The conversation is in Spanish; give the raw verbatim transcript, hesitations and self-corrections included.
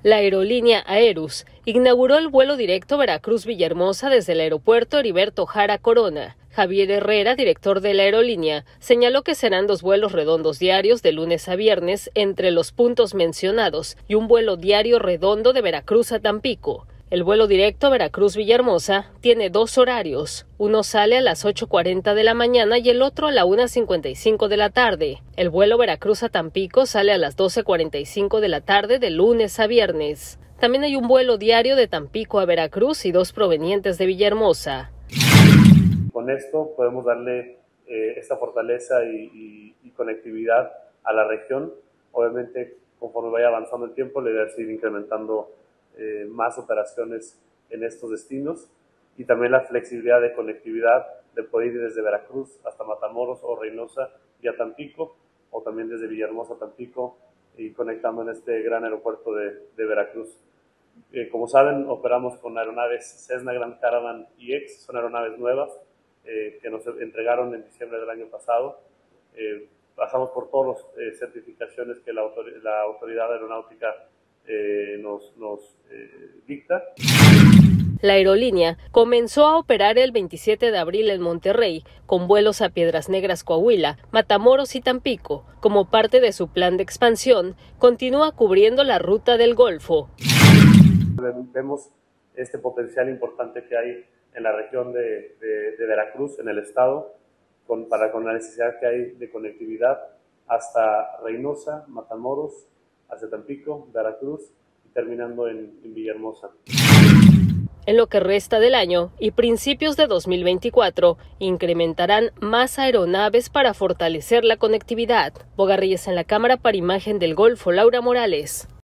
La aerolínea Aerus inauguró el vuelo directo Veracruz-Villahermosa desde el aeropuerto Heriberto Jara Corona. Javier Herrera, director de la aerolínea, señaló que serán dos vuelos redondos diarios de lunes a viernes entre los puntos mencionados y un vuelo diario redondo de Veracruz a Tampico. El vuelo directo Veracruz-Villahermosa tiene dos horarios. Uno sale a las ocho cuarenta de la mañana y el otro a la una cincuenta y cinco de la tarde. El vuelo Veracruz a Tampico sale a las doce cuarenta y cinco de la tarde de lunes a viernes. También hay un vuelo diario de Tampico a Veracruz y dos provenientes de Villahermosa. Con esto podemos darle eh, esta fortaleza y, y, y conectividad a la región. Obviamente, conforme vaya avanzando el tiempo, la idea es ir incrementando eh, más operaciones en estos destinos y también la flexibilidad de conectividad de poder ir desde Veracruz hasta Matamoros o Reynosa y a Tampico, o también desde Villahermosa a Tampico y conectando en este gran aeropuerto de, de Veracruz. Eh, como saben, operamos con aeronaves Cessna Grand Caravan I X, son aeronaves nuevas eh, que nos entregaron en diciembre del año pasado. Eh, pasamos por todas las eh, certificaciones que la, autor la autoridad aeronáutica eh, nos, nos eh, dicta. La aerolínea comenzó a operar el veintisiete de abril en Monterrey, con vuelos a Piedras Negras, Coahuila, Matamoros y Tampico. Como parte de su plan de expansión, continúa cubriendo la ruta del Golfo. Vemos este potencial importante que hay en la región de, de, de Veracruz, en el estado, con, para, con la necesidad que hay de conectividad hasta Reynosa, Matamoros, hacia Tampico, Veracruz y terminando en, en Villahermosa. En lo que resta del año y principios de dos mil veinticuatro, incrementarán más aeronaves para fortalecer la conectividad. Boga Reyes en la cámara para Imagen del Golfo, Laura Morales.